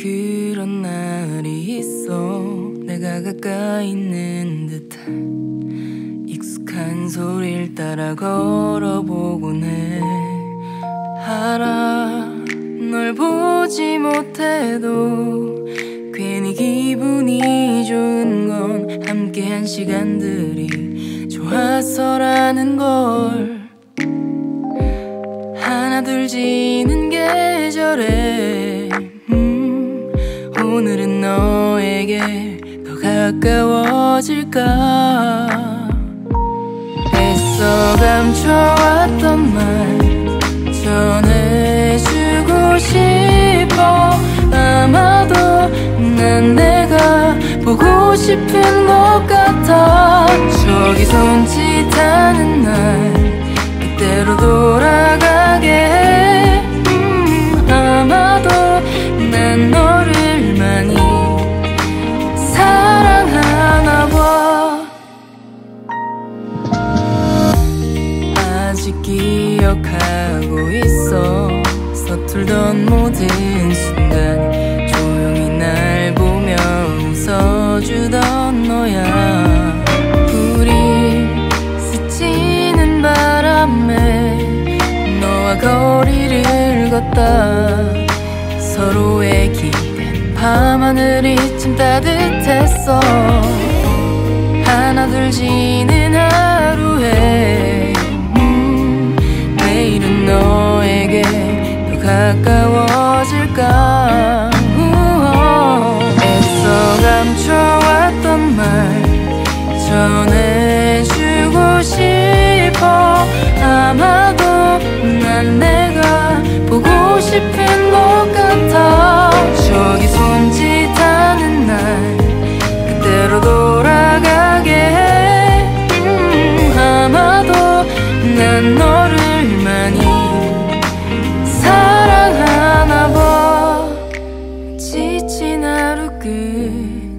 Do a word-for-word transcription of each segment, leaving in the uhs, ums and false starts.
그런 날이 있어. 내가 가까이 있는 듯한 익숙한 소리를 따라 걸어보곤 해. 알아, 널 보지 못해도 괜히 기분이 좋은 건 함께한 시간들이 좋아서라는 걸. 하나둘 지는 계절에 음, 오늘은 너에게 더 가까워질까. 애써 감춰왔던 말 전해주고 싶어. 아마도 난 내가 보고 싶은 것 같아. 저기 손짓하는 날 그때로 돌아가게 해. 음, 아마도 난 너를 많이 사랑하나 봐. 아직 기억하고 있어. 서툴던 모든 순간 조용히 날 보며 웃어주던 너야. 우리 스치는 바람에 너와 거리를 걷다. 서로의 기댄 밤하늘이 참 따뜻했어. 하나둘 지는 하루에 음, 내일은 너에게 더 가까워질까. 우어, 애써 감춰왔던 말 전해주고 싶어. 아마도 난 내가 보고 싶은 것 같아. 저기 손짓하는 날 그때로 돌아가게 해. 음, 아마도 난 너를 많이 사랑하나 봐. 지친 하루 끝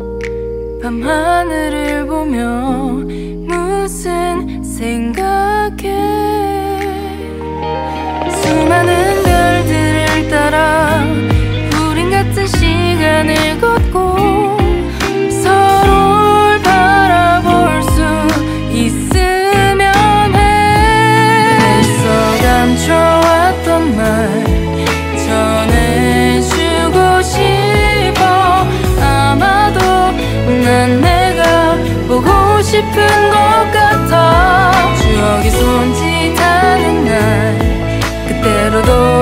밤하늘을 보며 무슨 생각해. 수많은 별들을 따라 우린 같은 시간을 걷고 서로를 바라볼 수 있으면 해. 애써 감춰왔던 말 전해주고 싶어. 아마도 난 내가 보고 싶은 것 같아. 추억이 손짓하는 날 그때로 돌아가게